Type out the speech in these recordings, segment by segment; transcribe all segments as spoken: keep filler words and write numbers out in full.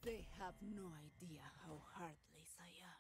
They have no idea how heartless I am.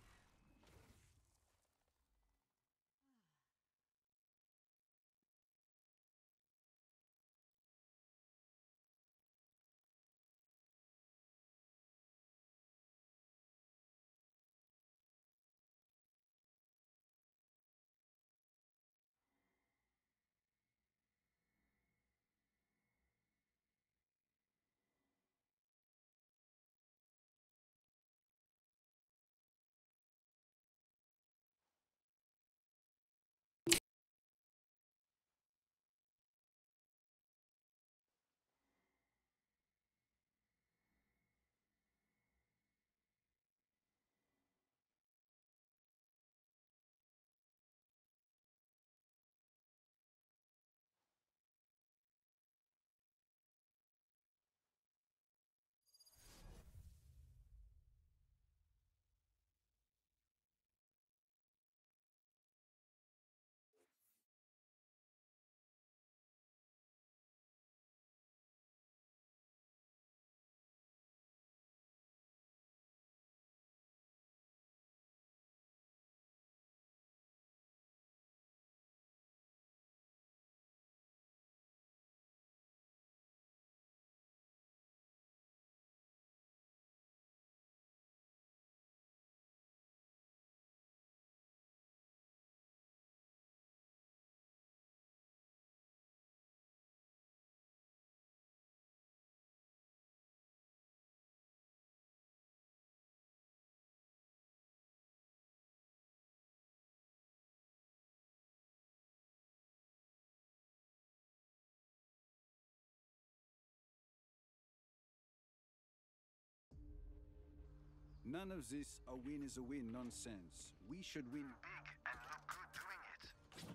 None of this a win is a win nonsense. We should win big and look good doing it.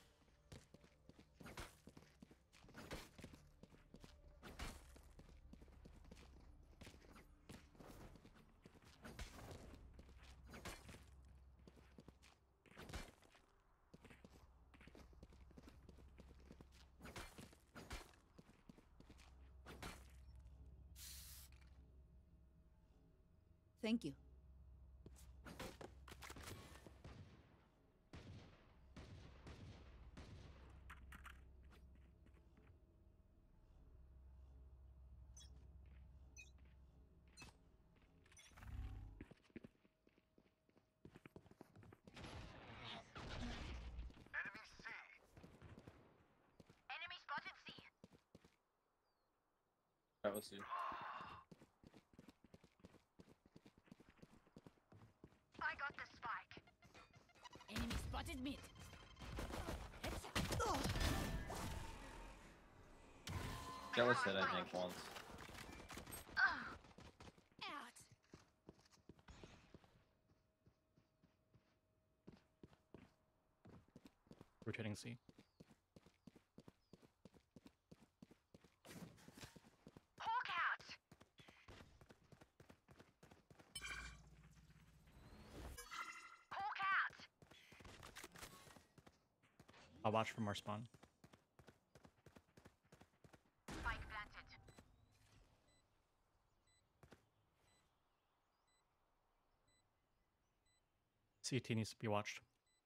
Thank you. Enemy C. Enemy spotted C. That was you. I got the spike. Enemy spotted mid. That was it, I think, once. Out. Rotating C. Hawk out. Hawk out. I'll watch from our spawn. Spike planted. C T needs to be watched.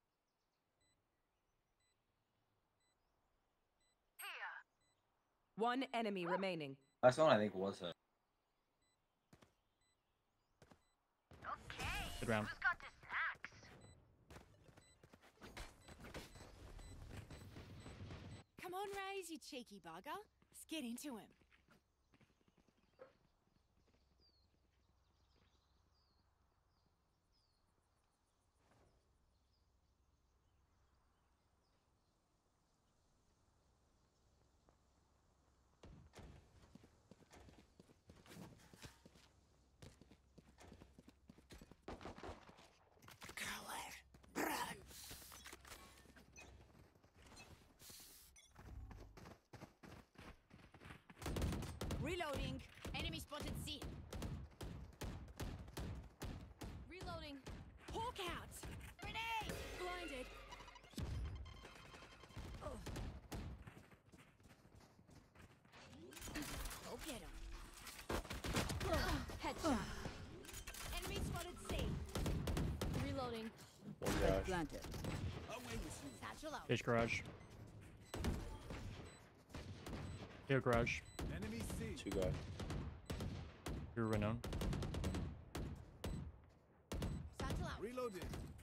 Here. One enemy remaining. Last one I think was it. Okay. Good round. Who's got the snacks? Come on, Raze, you cheeky bugger. Let's get into him. Reloading. Enemy spotted C. Reloading. Hawk out. Grenade. Blinded. Oh. Go get him. planted. Away with you. Satchel out. Sage garage. Here garage. Enemy C. Two guy. Here renown. Satchel out. Reloading.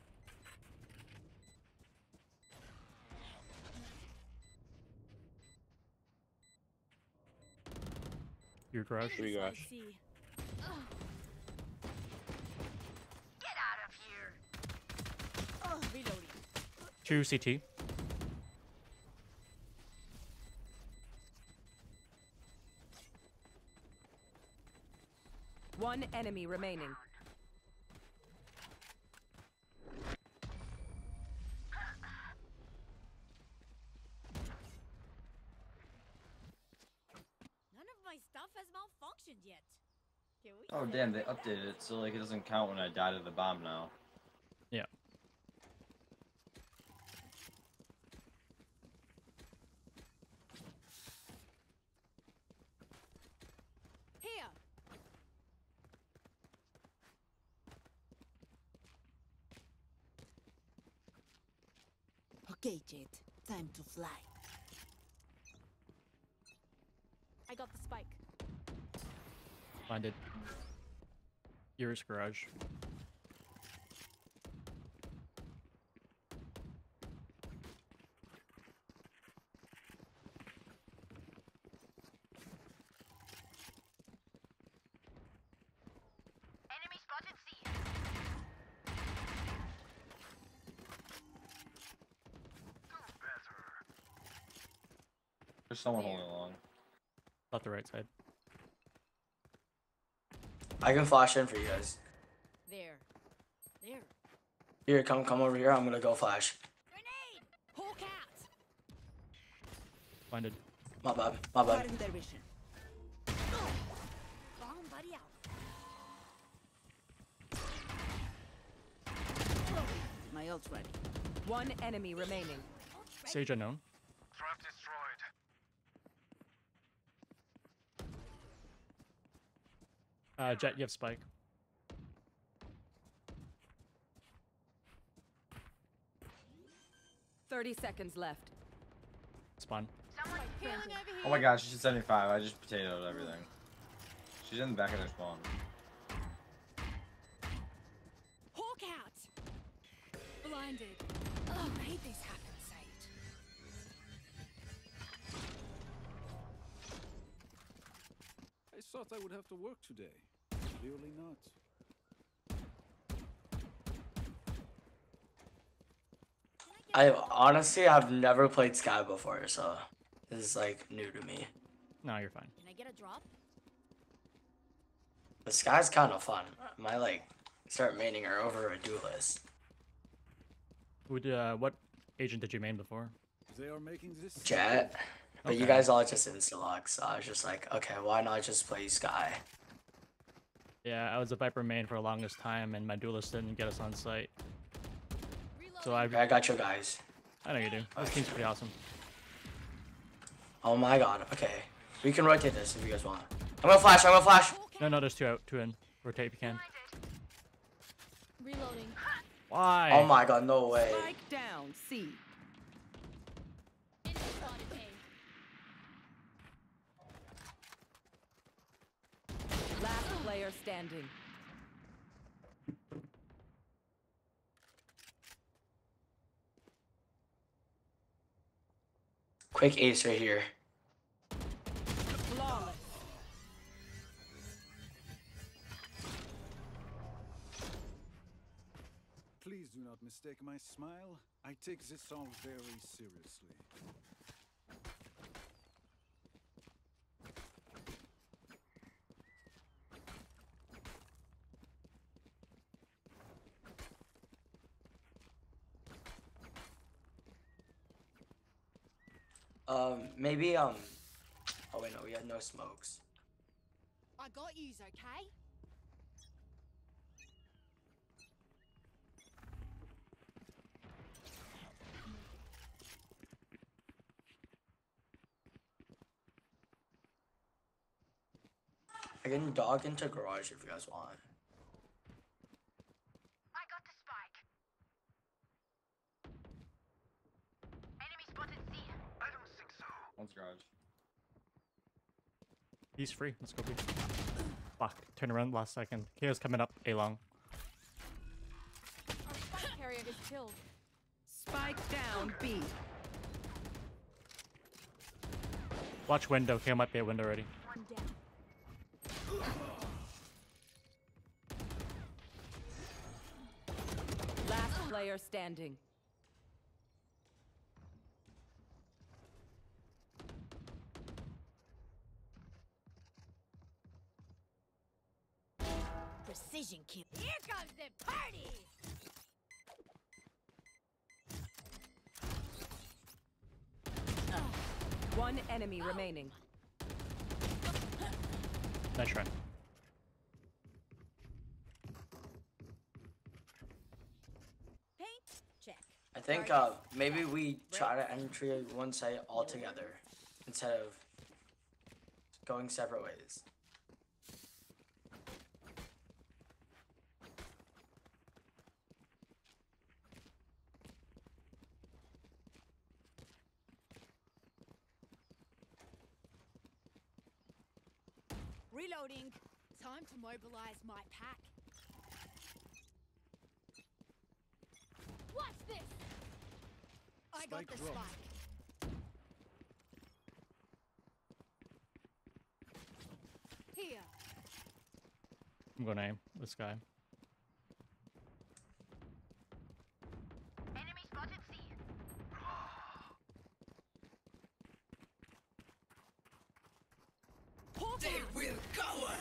Here garage. Three Enemies on garage. C. Get out of here. Ugh, reloading. Two C T. One enemy remaining. None of my stuff has malfunctioned yet. Can we Oh save damn, they it? updated it so like it doesn't count when I die to the bomb now. Yeah. Here. Okay, Jet. Time to fly. I got the spike. Blinded. Here's garage. Enemy spotted C. There's someone holding along. Left the right side. I can flash in for you guys. There. There. Here, come come over here. I'm gonna go flash. Grenade! Hawk out! Blinded. My bad. My bad. Cutting their vision. Bomb buddy out. My ult's ready. One enemy remaining. Ult's ready. Sage unknown. Trap destroyed. Uh, Jet, you have spike. Thirty seconds left. Spawn. Someone Healing over here. Oh my gosh, she's seventy-five. I just potatoed everything. She's in the back of their spawn. Hawk out! Blinded. Oh, I hate this happen, Sage. I thought I would have to work today. Clearly not. I honestly I've never played Sky before, so this is like new to me. No, you're fine. Can I get a drop? The Sky's kind of fun. I might like start maining her over a duelist. Would uh, what agent did you main before? They are making this. Jet. But you Okay. guys all just insta lock, so I was just like, okay, why not just play Sky? Yeah, I was a Viper main for the longest time, and my duelist didn't get us on site. Reload. So I, Okay, I got you guys. I know you do. This team's pretty awesome. Oh my god. Okay, we can rotate this if you guys want. I'm gonna flash. I'm gonna flash. Hawk No, out. no, there's two out, two in. Rotate if you can. Reloading. Why? Oh my god, no way. Spike down. C. Enemy spotted A. Last player standing. Quick ace right here. Flawless. Please do not mistake my smile. I take this all very seriously. Um, maybe um. Oh wait, no, we had no smokes. I got yous, okay? I can dog into garage if you guys want. I got the spike. One's garage. He's free. Let's go B. Fuck. Turn around last second. K O's coming up A long. Our spike carrier is killed. Spike down B. Watch window. K O might be at window already. One down. Last player standing. Precision kill. Here comes the party! One enemy remaining. Nice try. Paint? Check. I think uh, maybe we try to enter one site altogether instead of going separate ways. Reloading. Time to mobilize my pack. Watch this! I got Spike the dropped. spike. Here. I'm going to aim this guy. Enemy spotted C. Hawk out! will cover.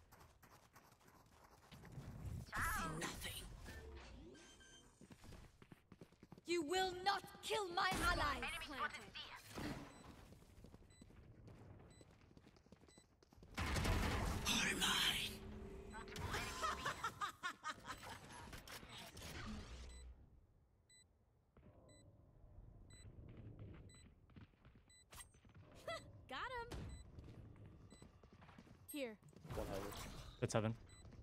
You will not kill my allies! Enemy spotted Planted. C. Are mine. Got him! Here. It's heaven.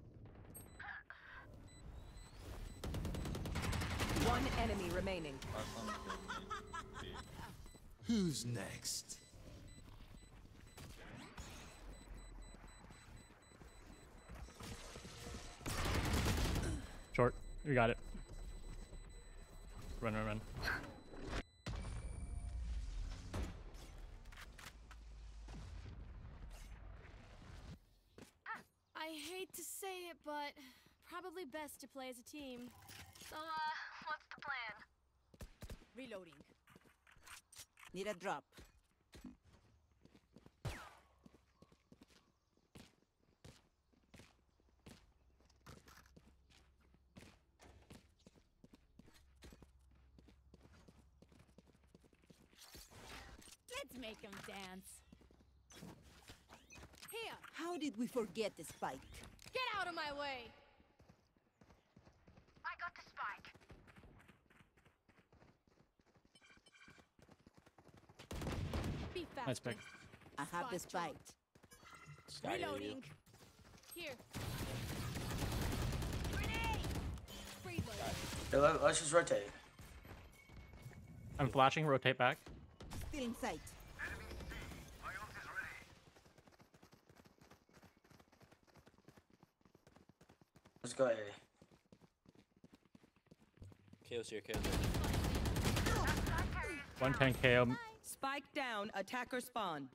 One enemy remaining. Last one could be B. Who's next? Short. We got it. Run, run, run. I hate to say it, but probably best to play as a team. So, uh, what's the plan? Reloading. Need a drop. Let's make them dance. Here, How did we forget the spike? get out of my way. I got the spike. Be faster. Nice pick. I have the Spike spike. Reloading. Here. Grenade! Reload. Here, let, let's just rotate. I'm flashing. Rotate back. Still in sight. Let's go A. K O's here, K O's here. one ten K O. Spike down. Attacker spawn.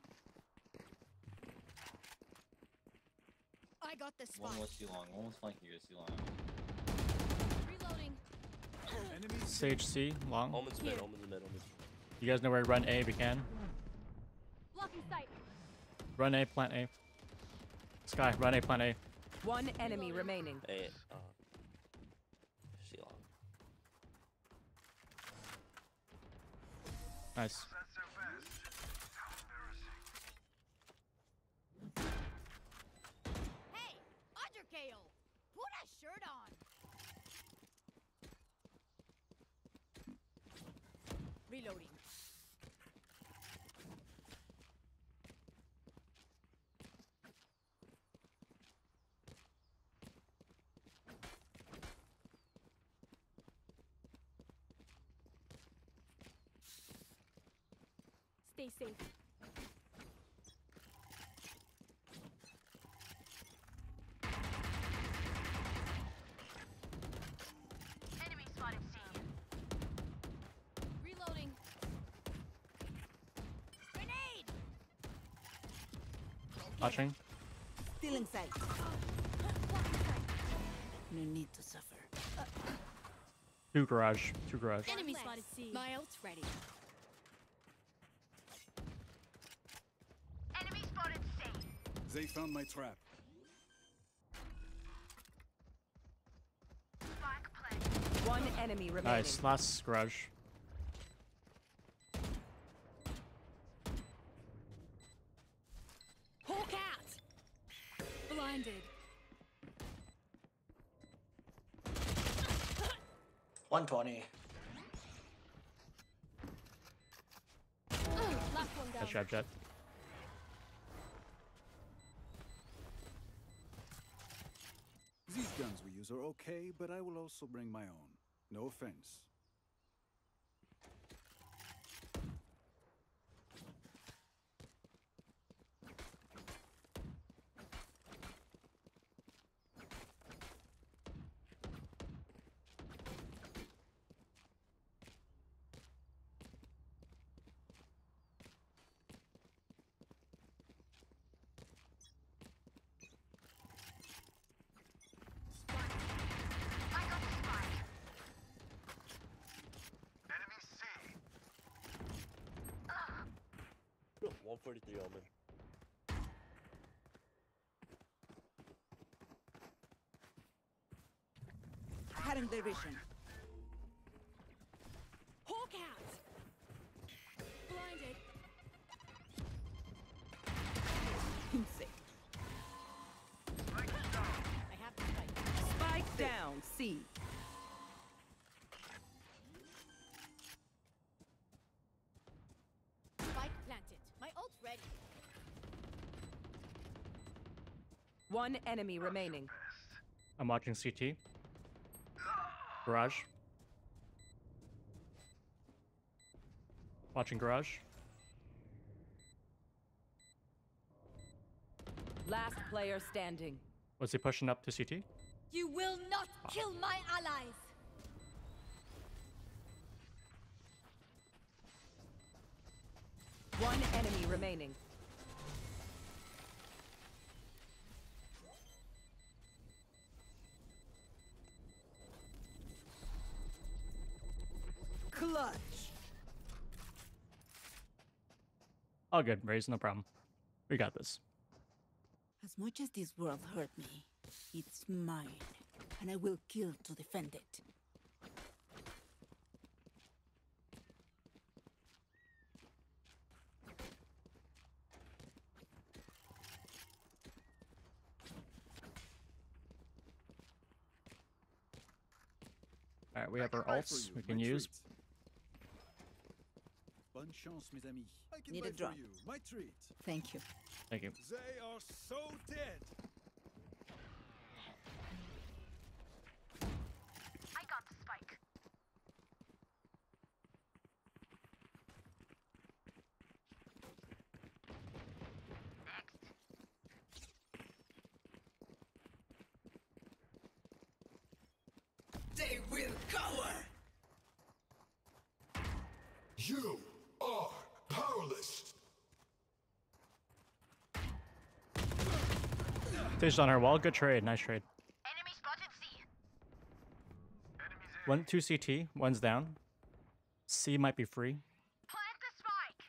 I got the One spike. was too long. One was flanking you guys too long. Reloading. Enemies Sage C. Long. Omen's mid, Here. Omen's mid, Omen's. You guys know where to run A if you can. Blocking sight. Run A, plant A. Sky, run A, plant A. One enemy remaining. Hey, uh. C long. Nice. Hey, Underkale! Put a shirt on! Reloading. Stay safe. Watching. Still in sight. No need to suffer. Two garage. Two garage. Enemy spotted C. My ult's ready. Enemy spotted C. They found my trap. Spike planted. One enemy remaining. Nice. Last garage. Hawk out. Blinded. one twenty. Last one down. Nice job, Jet. These guns we use are okay, but I will also bring my own. No offense. I got the spike. Enemy C. one forty-three Omen. Cutting their vision. Hawk out. Blinded. Insect. I have the spike. Spike down. C. Spike planted. My ult's ready. One enemy remaining. I'm watching C T. Garage. Watching garage. Last player standing. Was he pushing up to C T? You will not kill my allies. One enemy remaining. Clutch. All good, Raze, no problem. We got this. As much as this world hurt me, it's mine, and I will kill to defend it. Alright, we have our Buy for ults you, we my can use. treat. Bonne chance, mes amis. I can Need buy a drop. for you. My treat. Thank you. Thank you. They are so dead. I got the spike. They will cower. You are powerless. Fish on our wall. Good trade. Nice trade. Enemy spotted C. One, two C T. One's down. C might be free. Plant the spike.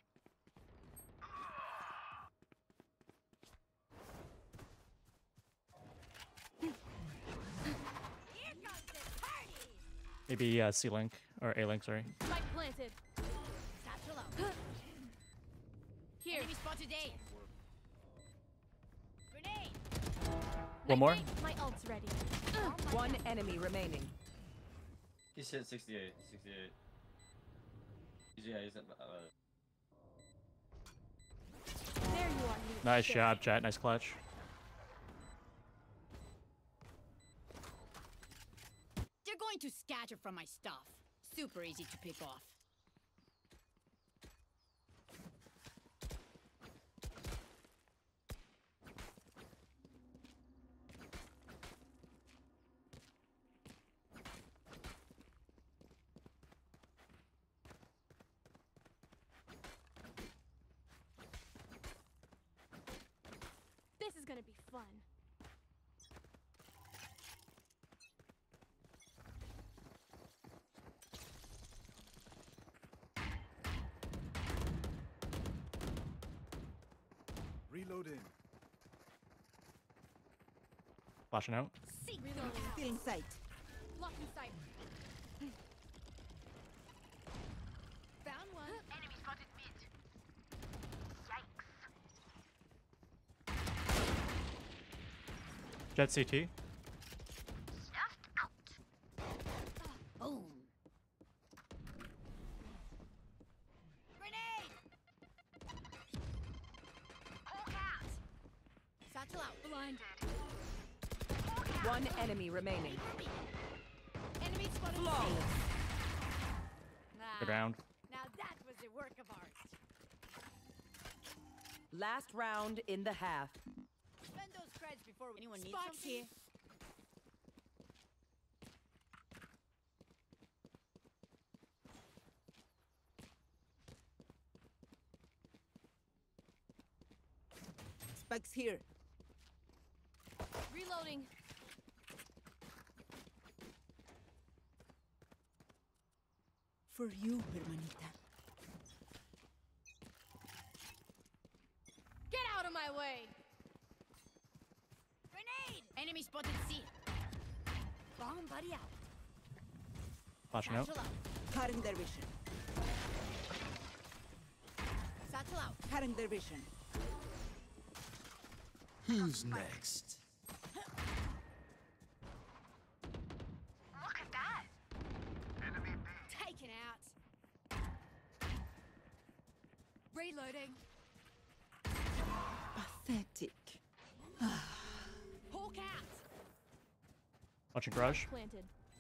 Here comes the party. Maybe uh, C link or A link. Sorry. Spike planted. Satchel out. Here. Enemy spotted A. Grenade. One more. Lightning, my ult's ready. One enemy remaining. He's hit sixty-eight. sixty-eight. He's, yeah, he's at. Uh, There you are. you Nice shit. job, Jet. Nice clutch. They're going to scatter from my stuff. Super easy to pick off. is gonna be fun. Reloading. Flashing out. See, Still in sight. Blocking sight. Found one. enemy spotted mid. Yikes. Jet C T. Snuffed out. Boom. Grenade! Hawk out. Satchel out. Blinded. One enemy remaining. Enemy spotted. Flawless. Good round. Now that was a work of art. Last round in the half. Spend those creds before we anyone needs Sparks something. here. Spikes here. Reloading. For you, hermanita. Get out of my way! Grenade! Enemy spotted C. Bomb buddy out. Flashing out. Satchel out. Cutting their vision. Satchel out. Cutting their vision. Who's next? Look at that. Taken out. Reloading. Pathetic. Hawk out. Watching garage. Planted.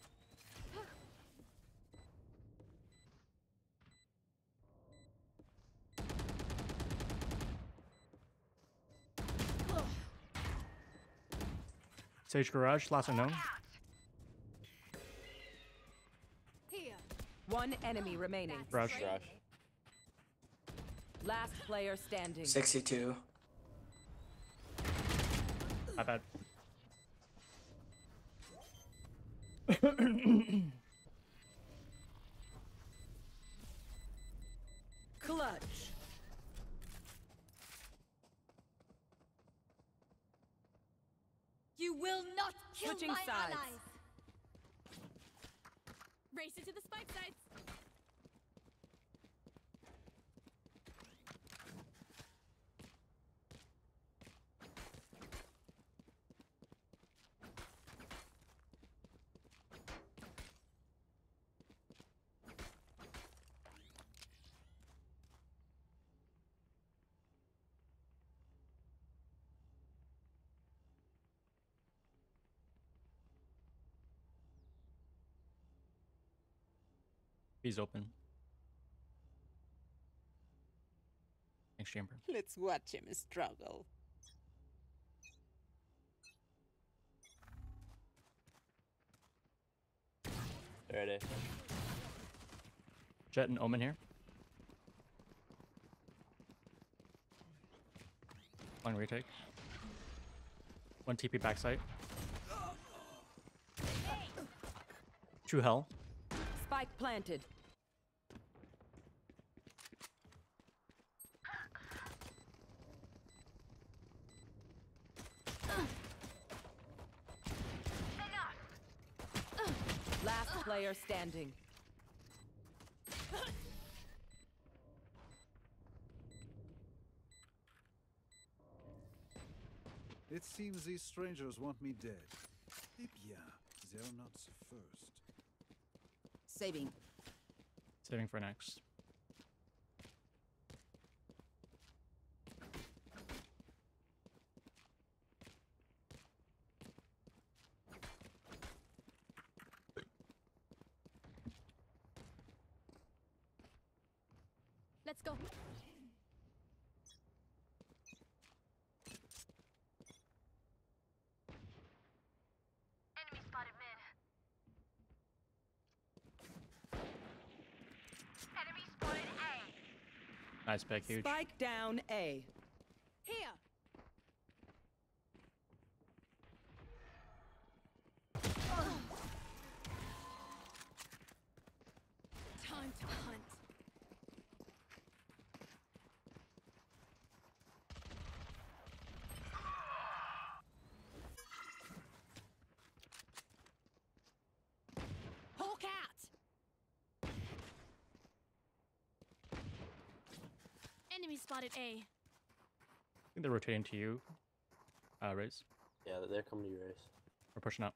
Sage garage. Last unknown. Here. One enemy remaining. Garage. Rush. Last player standing. sixty-two. My bad. Clutch. You will not kill Switching my sides. allies. Race it to the spike sites. He's open. Thanks, Chamber. Let's watch him struggle. There it is. Jet and Omen here. One retake. One T P backside. True hell. Spike planted. Last player standing. It seems these strangers want me dead. Eh bien, they're not the first. Saving. Saving for next. Let's go. Enemy spotted mid. Enemy spotted A. Nice pick, huge. Spike down A. Here. Enemy spotted A. I think they're rotating to you. Uh, Raze. Yeah, they're coming to you, Race. We're pushing up.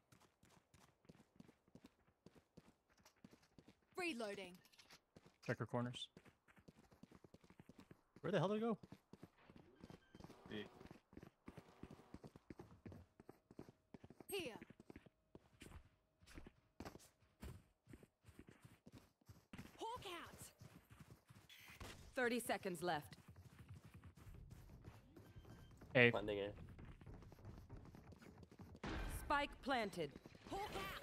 Reloading. Check your corners. Where the hell did it go? B. Here. Hawk out. thirty seconds left. A. Planting A. Spike planted. Hawk out.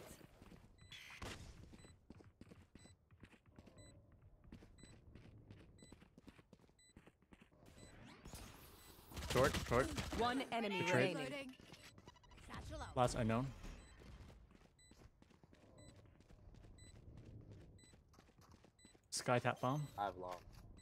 Short, short. One enemy Trade. remaining. Reloading. Satchel out. Last unknown. Sky tap bomb. I have long.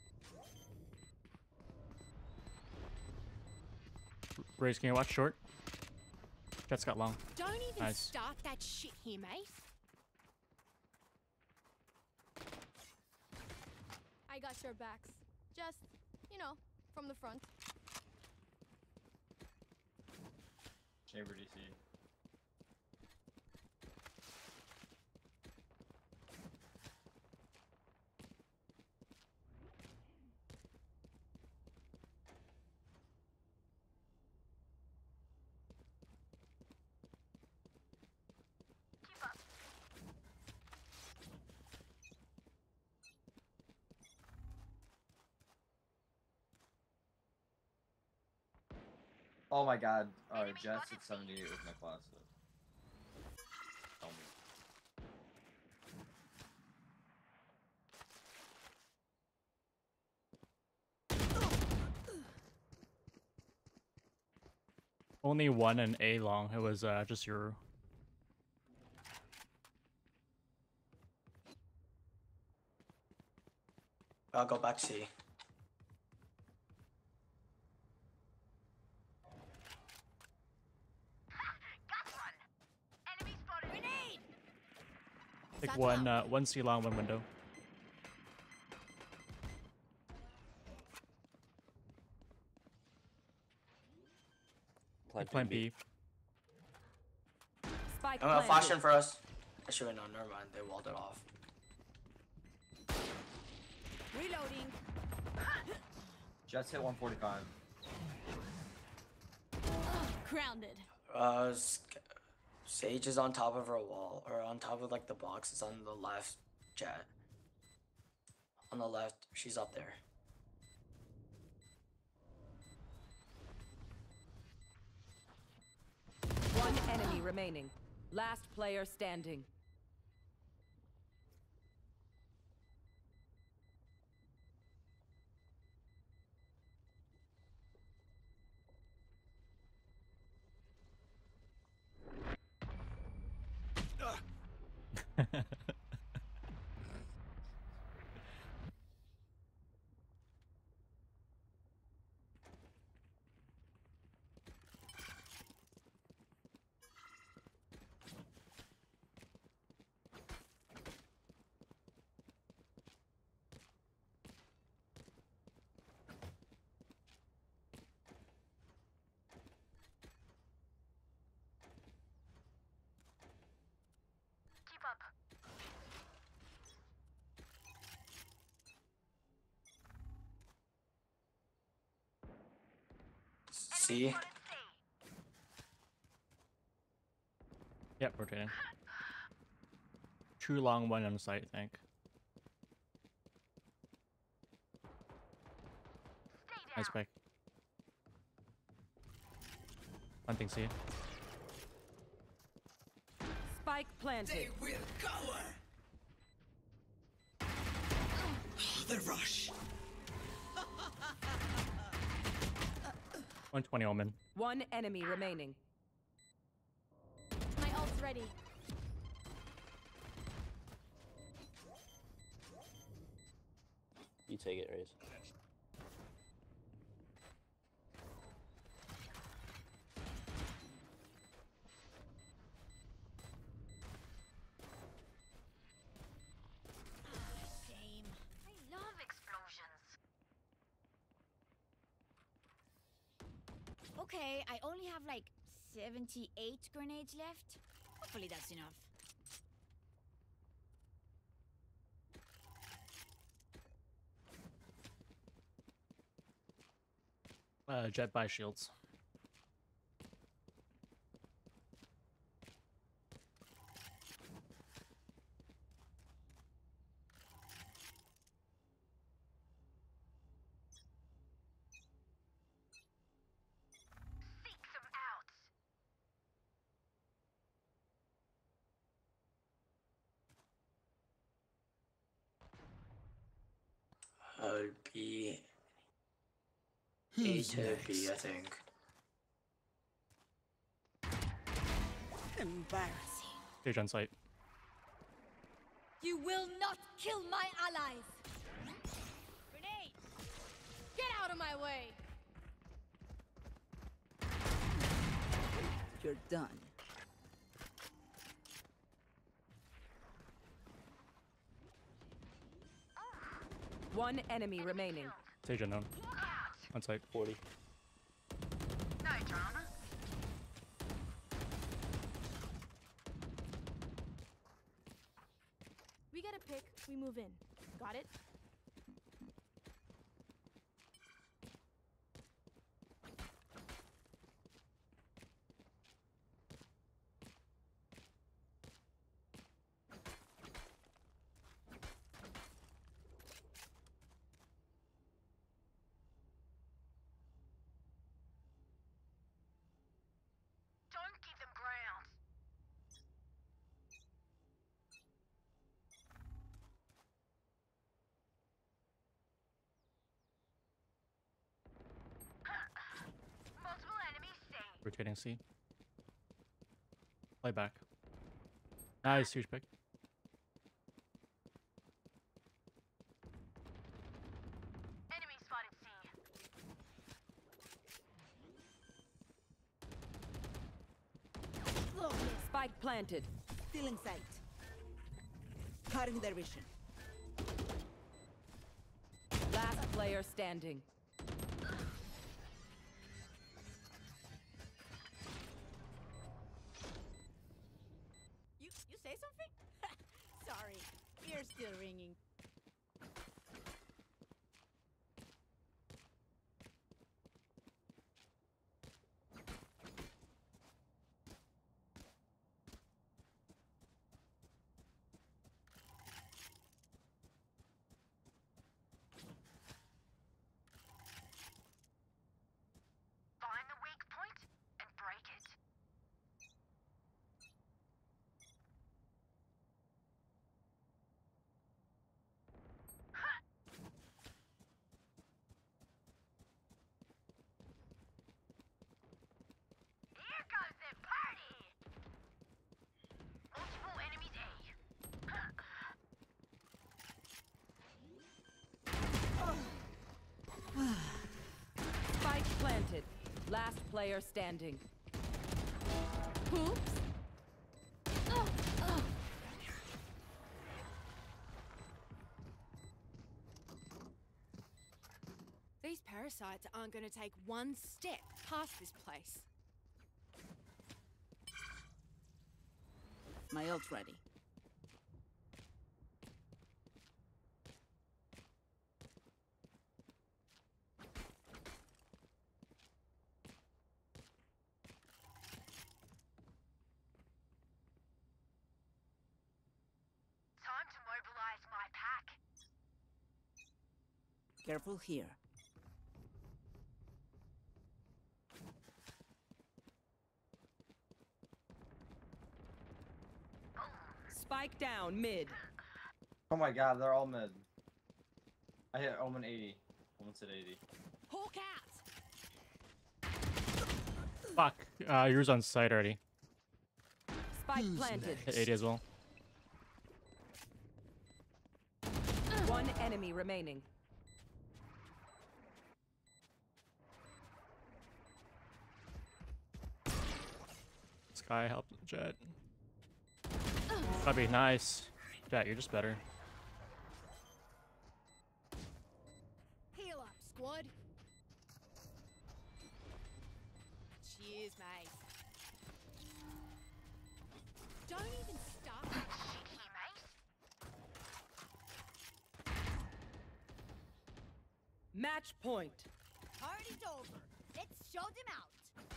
Raze, can you watch short? Jet's got long. Don't even Nice. start that shit here, mate. I got your backs. Just, you know, from the front. Chamber D C. Oh my god. Uh, Jets at seventy-eight with my class. So. Tell me. Only one and A long. It was uh, just your. I'll go back C. Got one. Enemy spotted. Grenade! Like Satchel one, out. uh, one C long, one window. Like plan B. Spike I'm gonna planted. flash in for us. Actually, no, never mind. They walled it off. Reloading. Jets hit one forty-five. Grounded. Uh, S- Sage is on top of her wall, or on top of like the box. It's on the left, Jet. On the left, she's up there. One enemy remaining. Last player standing. Keep up. C. Spotted C. Yep, rotating. True long, one on site, I think. Stay down. Nice pick. One thing C. Spike planted. will cower. The rush. one twenty Omen. One enemy remaining. My ult's ready. You take it, Raze. Game. I love explosions. Okay, I only have like seventy-eight grenades left. Hopefully that's enough. Uh, Jet buy shields. Seek some outs. Uh, B. A Who's to B, I next? think. Embarrassing. Sage on site. You will not kill my allies! Grenade! Get out of my way! You're done. One enemy remaining. Sage unknown. On site. forty. No drama. We get a pick, we move in. Got it? Don't give them ground. Multiple enemies C. Rotating C. Play back. Nice, huge pick. Enemy spotted C. Spike planted. Still in sight. Cutting their vision. Last player standing. You you say something? Sorry, ear's still ringing. Find the weak point and break it. Here comes the party! Multiple enemies A. Spike planted. Last player standing. Oops. Oh, oh. These parasites aren't going to take one step past this place. My ult's ready. Time to mobilize my pack. Careful here. Spike down mid. Oh my god, they're all mid. I hit Omen eighty. Omen's at eighty. Hawk out! Fuck. Uh, yours on site already. Spike Who's planted. Hit eighty as well. One enemy remaining. Sky help Jet. That'd be nice. Jet, you're just better. Heal up, squad. Excuse me. Don't even start. Match point. Party's over. Let's show them out.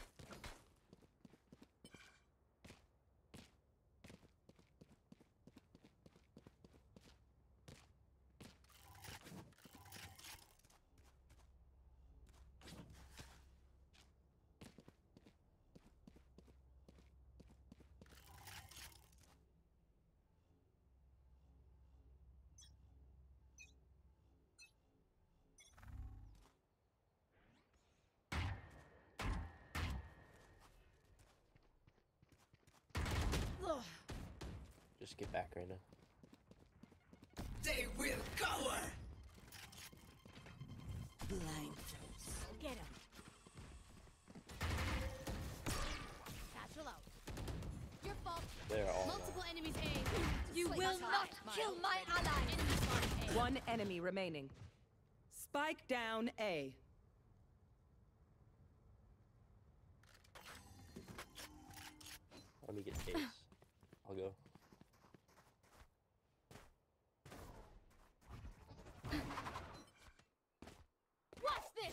Just get back right now. They will cower. Blind face. Get him. Satchel out. Your fault. They're all Multiple now. enemies A. You will not kill my ally. Enemy spotted A. One enemy remaining. Spike down A. Let me get Ace. I'll go. Watch this.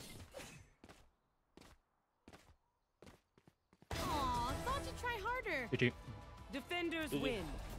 Aw, thought you'd try harder. G G. Defenders G G. win.